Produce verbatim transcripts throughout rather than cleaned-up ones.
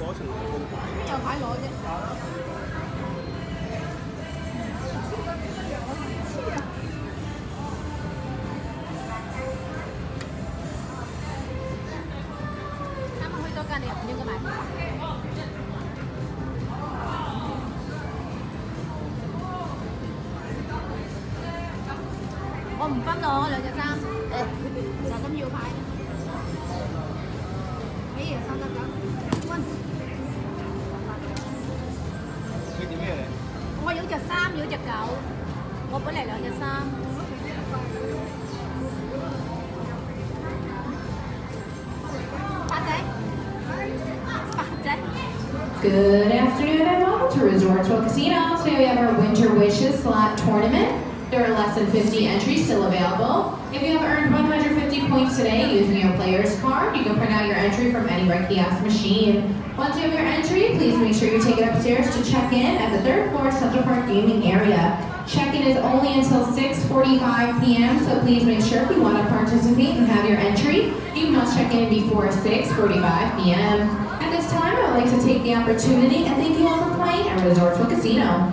攞成個牌。 邊有牌攞啫？啱啱去多間，你又唔應該買。我唔分咯，兩隻衫，就咁要牌。哎呀，三得九，温。 你點咩嚟？ 我有隻衫，有隻狗，我本嚟兩隻衫。八仔，八仔。 Good afternoon and welcome to Resorts World Casino. Today we have our Winter Wishes slot tournament. There are less than fifty entries still available. If you have earned one hundred fifty points today using your player's card, you can print out your entry from any red kiosk machine. Once you have your entry, please make sure you take it upstairs to check in at the third floor Central Park Gaming area. Check-in is only until six forty-five p m, so please make sure if you want to participate and have your entry, you must check in before six forty-five p m At this time, I would like to take the opportunity and thank you all for playing at Resorts World Casino.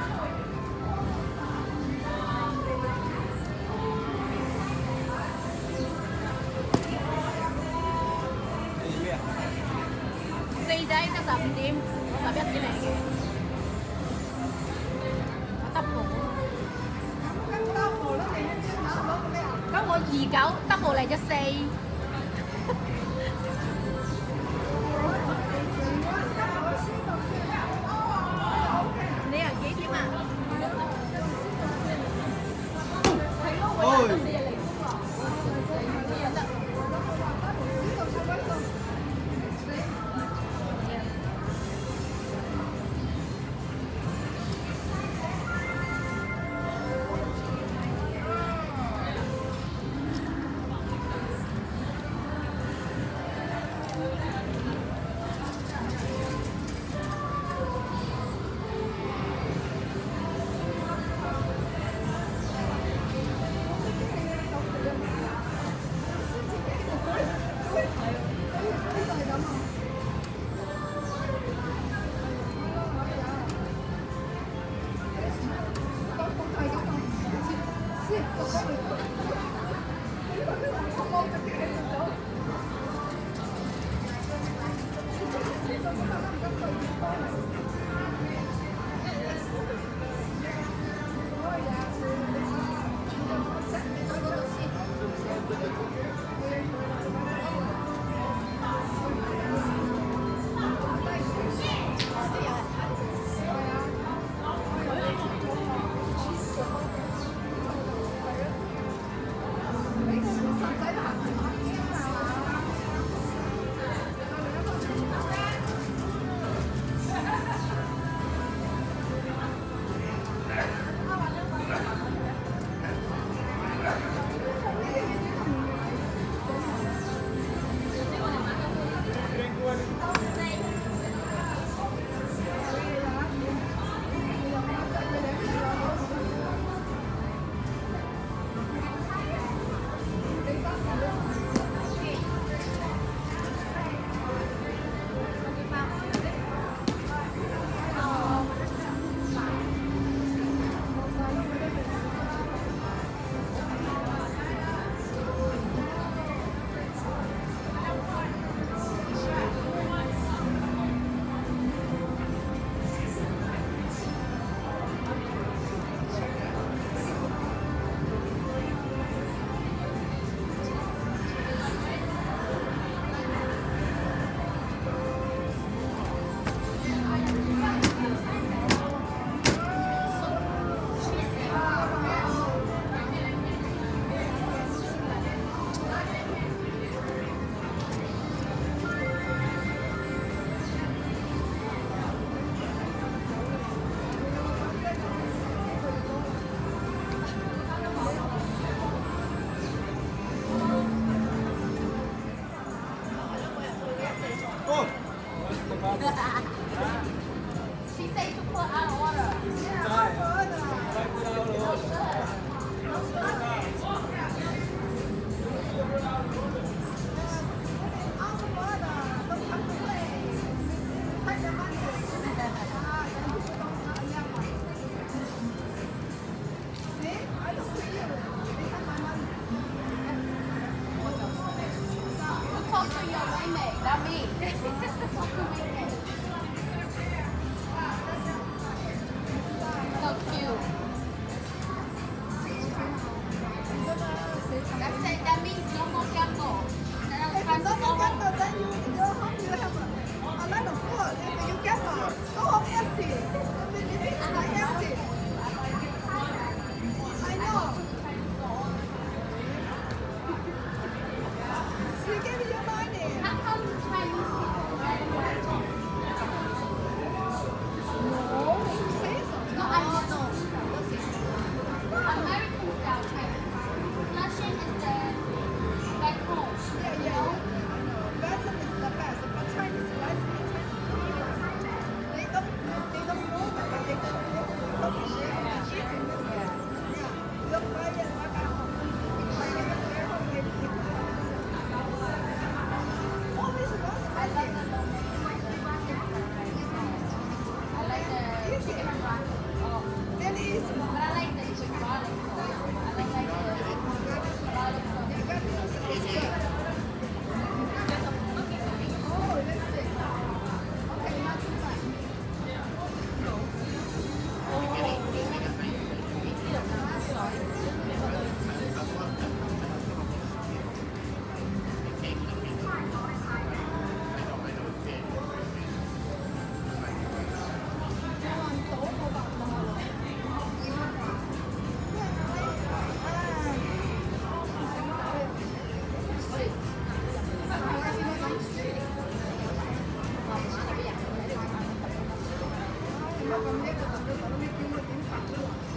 double 嚟隻四，你係幾點啊？係咯，我等你嚟。 She said to put out of water. That is. But I like the chicken garlic sauce. I like like the garlic sauce. Oh, let's see. Okay, not too much. Hãy subscribe cho kênh Ghiền Mì Gõ để không bỏ lỡ những video hấp dẫn.